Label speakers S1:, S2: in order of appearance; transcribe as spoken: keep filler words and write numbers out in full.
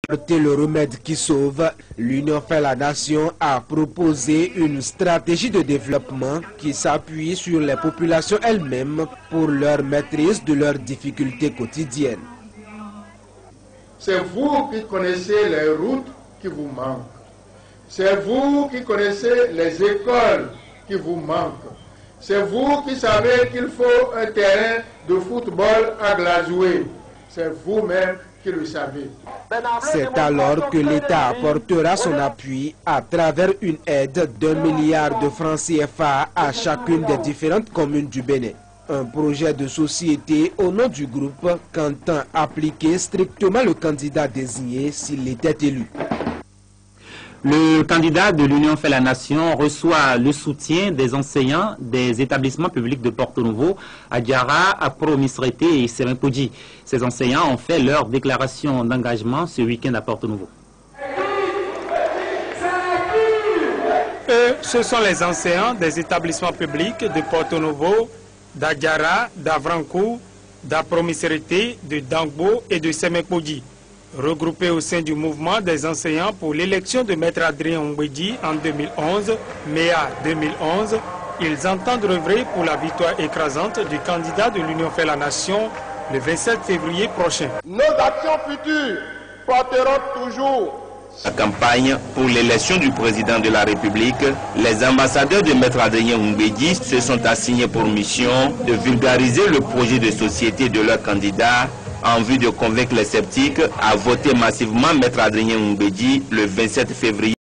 S1: Porter le remède qui sauve, l'Union fait la nation a proposé une stratégie de développement qui s'appuie sur les populations elles-mêmes pour leur maîtrise de leurs difficultés quotidiennes.
S2: C'est vous qui connaissez les routes qui vous manquent. C'est vous qui connaissez les écoles qui vous manquent. C'est vous qui savez qu'il faut un terrain de football à Glazoué. C'est vous-même qui le savez.
S1: C'est alors que l'État apportera son appui à travers une aide d'un milliard de francs C F A à chacune des différentes communes du Bénin. Un projet de société au nom du groupe qu'entend appliquer strictement le candidat désigné s'il était élu.
S3: Le candidat de l'Union fait la nation reçoit le soutien des enseignants des établissements publics de Porto Novo, Adjara, Apro Misrete et Semenpodji. Ces enseignants ont fait leur déclaration d'engagement ce week-end à Porto Novo.
S4: Eux, ce sont les enseignants des établissements publics de Porto Novo, d'Adjara, d'Avrancourt, d'Apro Misrete, de Dangbo et de Semenpodji. Regroupés au sein du mouvement des enseignants pour l'élection de Maître Adrien Mbedji en deux mille onze, M E A deux mille onze, ils entendent œuvrer pour la victoire écrasante du candidat de l'Union fait la nation le vingt-sept février prochain.
S2: Nos actions futures porteront toujours
S5: la campagne pour l'élection du président de la République. Les ambassadeurs de Maître Adrien Mbedji se sont assignés pour mission de vulgariser le projet de société de leur candidat en vue de convaincre les sceptiques à voter massivement Maître Adrien Mbedji le vingt-sept février.